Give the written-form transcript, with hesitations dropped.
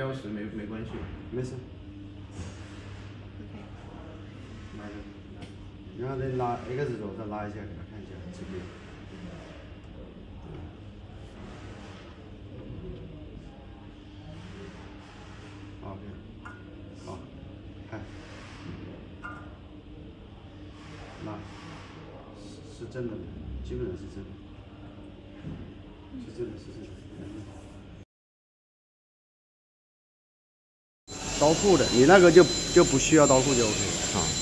标识没关系， 没事。 拿着。 然后再拉 X 轴，再拉一下，给他看一下这边。OK， 好，看，那是正的，基本上是正的，是正的，是正的。刀库的，你那个就不需要刀库就 OK 了啊。